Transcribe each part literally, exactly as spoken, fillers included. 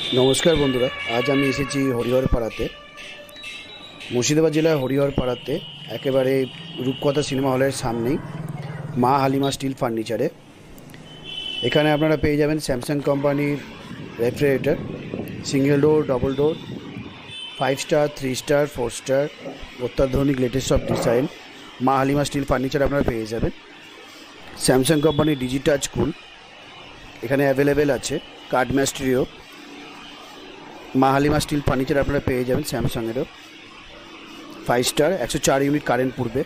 नमस्कार बंधुरा आज आमी एसेছি হরিহরপাড়াতে मुर्शिदाबाद जिला হরিহরপাড়াতে एकेबारे रूपकथा सिनेमा हॉलेर सामनेई मा हालिमा स्टील फार्निचारे एखाने आपनारा पेये जाबेन सैमसांग कोम्पानिर refrigerator single door double door five star three star four star अत्याधुनिक लेटेस्ट सब design Ma Halima steel furniture आपनारा पेये जाबेन। सैमसांग कोम्पानिर डिजिटाच कूल एखाने अवेलेबल आछे कार्ड मैस्ट्रियो मा हालिमा स्टील फार्निचार अपनारा पेये जाबेन सैमसांगेरो फाइव स्टार एक सौ चार यूनिट कारेंट पुड़बे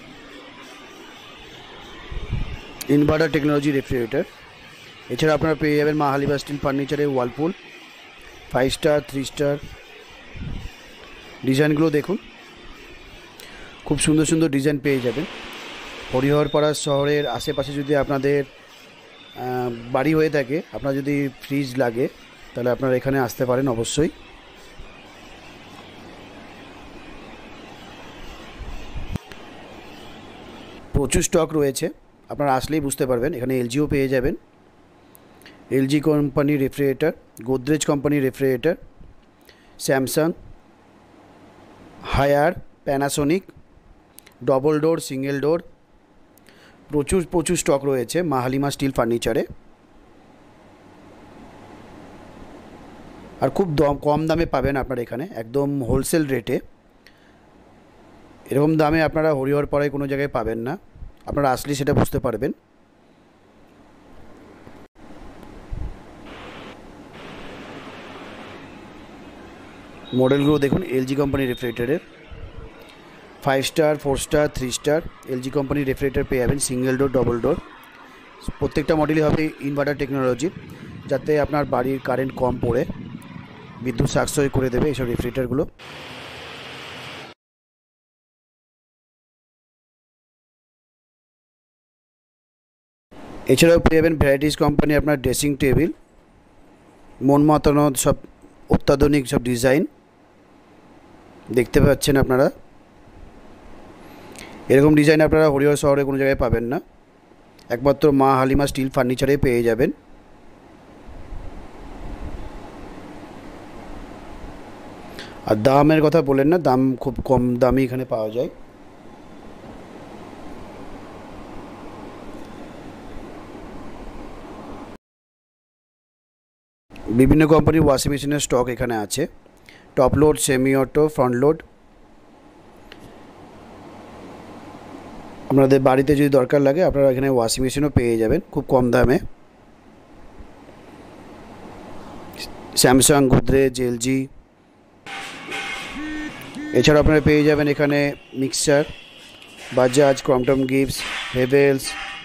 इनभार्टार टेक्नोलॉजी रेफ्रिजारेटर एछाड़ा अपनारा पेये जाबेन मा हालिमा स्टील फार्निचारे Whirlpool five star three star डिजाइनगुलो देखुन खूब सुंदर सुंदर डिजाइन पेये जाबेन। हरिहरपाड़ा शहरेर आशेपाशे यदि आपनादेर बाड़ी हये थाके आपनार यदि फ्रिज लागे তাহলে আপনারা এখানে আসতে পারেন অবশ্যই। প্রচুর স্টক রয়েছে আপনারা আসলেই বুঝতে পারবেন। এখানে এলজিও পেয়ে যাবেন, এলজি কোম্পানির রেফ্রিজারেটর, গোদরেজ কোম্পানির refrigerator, Samsung, Haier, Panasonic, double door, single door প্রচুর প্রচুর স্টক রয়েছে মা হালিমা স্টিল ফার্নিচারে। और खूब दम कम दामे पाबेन आपनारा एखाने एकदम होलसेल रेटे एरकम दामे आपनारा हरिहरपाड़ाय कोनो जायगाय पाबेन ना, आपनारा आसले सेटा बुझते पारबेन। मडेलगुलो देखुन एलजी कोम्पानी रेफ्रिजारेटरेर five star four star three star LG company refrigerator पेये जाबेन सिंगल डोर डबल डोर प्रत्येकटा मडेलই হবে ইনভার্টার টেকনোলজি যাতে আপনার বাড়ির কারেন্ট কম পড়ে বিদ্যুৎ সাশ্রয় করে দেবে এইসব রেফ্রিজারেটরগুলো। এছাড়াও পেয়ে যাবেন ভ্যারাইটিস কোম্পানি আপনার ড্রেসিং টেবিল মন মাতানো সব অত্যাধুনিক সব ডিজাইন দেখতে পাচ্ছেন আপনারা। এরকম ডিজাইন আপনারা হরিহর শহরে কোনো জায়গায় পাবেন না, একমাত্র মা হালিমা স্টিল ফার্নিচারে পেয়ে যাবেন। আর দামের কথা বলেন না, দাম খুব কম দামে এখানে পাওয়া যায়। বিভিন্ন কোম্পানির ওয়াশিং মেশিনের স্টক এখানে আছে, top load, semi auto, front load. আপনাদের বাড়িতে যদি দরকার লাগে আপনারা এখানে ওয়াশিং মেশিনও পেয়ে যাবেন খুব কম দামে। স্যামসাং, গোদরেজ, এলজি এছাড়া আপনারা পেয়ে যাবেন এখানে মিক্সার, বাজাজ, ক্রম্পটন গিফটস, হেভেলস,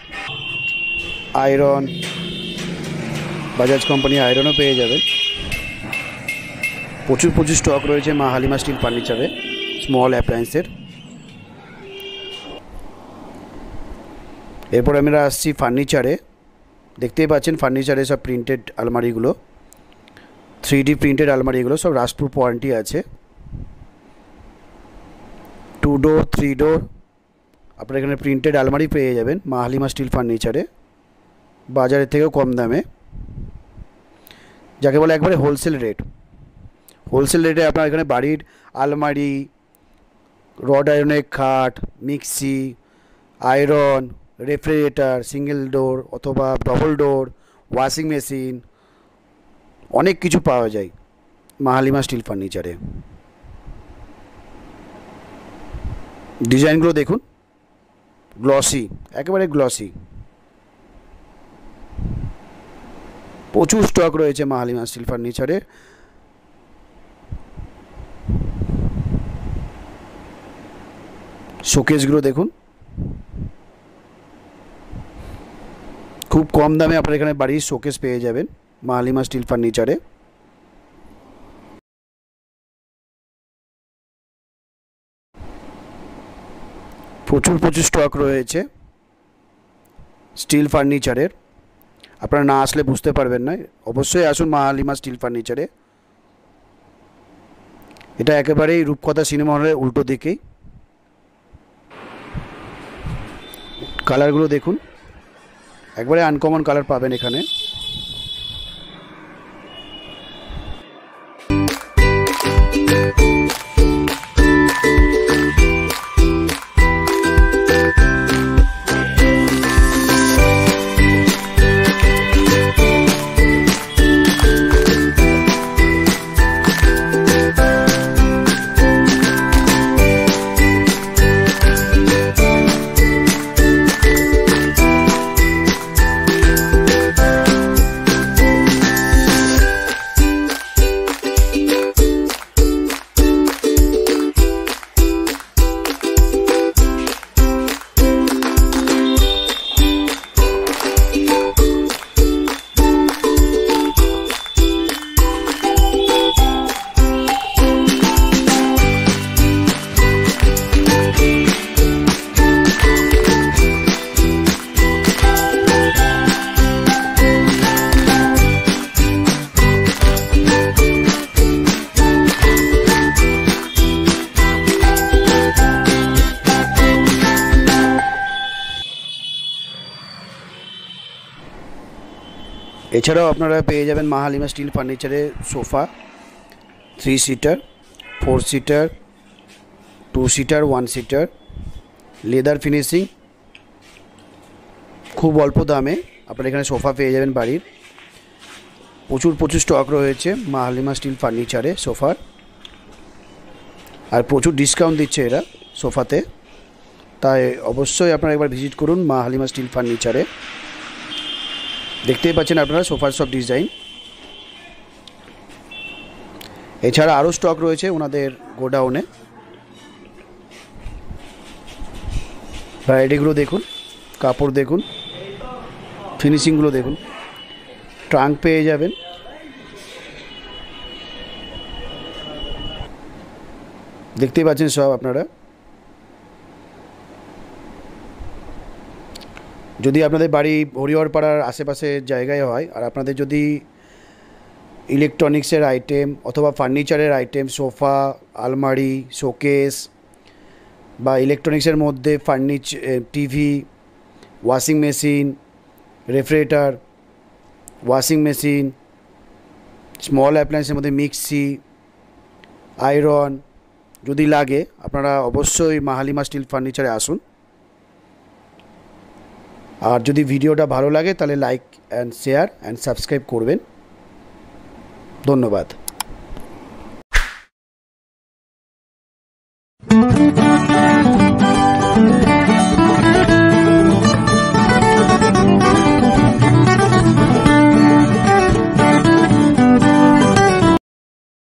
আয়রন, বাজাজ কোম্পানি আয়রনও পেয়ে যাবেন। প্রচুর প্রচুর স্টক রয়েছে মা হালিমা স্টিল ফার্নিচারে স্মল অ্যাপ্লায়েন্সের। এরপর আমরা আসছি ফার্নিচারে, দেখতেই পাচ্ছেন ফার্নিচারে সব প্রিন্টেড আলমারিগুলো, থ্রি ডি প্রিন্টেড আলমারিগুলো সব রাস্টপ্রুফ ওয়ারেন্টি আছে। টু ডোর থ্রি ডোর আপনারা এখানে প্রিন্টেড আলমারি পেয়ে যাবেন মা হালিমা স্টিল ফার্নিচারে বাজারের থেকেও কম দামে, যাকে বলে একবারে হোলসেল রেট। হোলসেল রেটে আপনার এখানে বাড়ির আলমারি, রড আয়রনের খাট, mixie, iron, refrigerator, single door অথবা ডবল ডোর, ওয়াশিং মেশিন অনেক কিছু পাওয়া যায় মা হালিমা স্টিল ফার্নিচারে। ডিজাইনগুলো দেখুন, গ্লসি, একেবারে গ্লসি। প্রচুর স্টক রয়েছে মা হালিমা স্টিল ফার্নিচারে। শোকেসগুলো দেখুন, খুব কম দামে আপনারা এখানে বাড়ির শোকেস পেয়ে যাবেন মা হালিমা স্টিল ফার্নিচারে। প্রচুর প্রচুর স্টক রয়েছে স্টিল ফার্নিচারের, আপনারা না আসলে বুঝতে পারবেন না। অবশ্যই আসুন মা হালিমা স্টিল ফার্নিচারে। এটা একেবারেই রূপকথা সিনেমা হলের উল্টো দিকেই। কালারগুলো দেখুন, একবারে আনকমন কালার পাবেন এখানে। এছাড়াও আপনারা পেয়ে যাবেন মা হালিমা স্টিল ফার্নিচারে sofa three seater, four seater, two seater, one seater, leather finishing, খুব অল্প দামে আপনারা এখানে সোফা পেয়ে যাবেন বাড়ির। প্রচুর প্রচুর স্টক রয়েছে মা হালিমা স্টিল ফার্নিচারে সোফার, আর প্রচুর ডিসকাউন্ট দিচ্ছে এরা সোফাতে। তাই অবশ্যই আপনারা একবার ভিজিট করুন মা হালিমা স্টিল ফার্নিচারে। দেখতেই পাচ্ছেন আপনারা সোফার সব ডিজাইন। এছাড়া আরও স্টক রয়েছে ওনাদের গোডাউনে। ভ্যারাইটিগুলো দেখুন, কাপড় দেখুন, ফিনিশিংগুলো দেখুন। ট্রাঙ্ক পেয়ে যাবেন, দেখতেই পাচ্ছেন সব আপনারা। যদি আপনাদের বাড়ি হরিহরপাড়ার আশেপাশে জায়গায় হয়, আর আপনাদের যদি ইলেকট্রনিক্সের আইটেম অথবা ফার্নিচারের আইটেম, সোফা, আলমারি, শোকেস বা ইলেকট্রনিক্সের মধ্যে ফার্নিচ TV, washing machine, refrigerator, washing machine, small অ্যাপ্লায়েন্সের মধ্যে মিক্সি, আয়রন যদি লাগে, আপনারা অবশ্যই মা হালিমা স্টিল ফার্নিচারে আসুন। আর যদি ভিডিওটা ভালো লাগে তাহলে like and share and subscribe করবেন। ধন্যবাদ।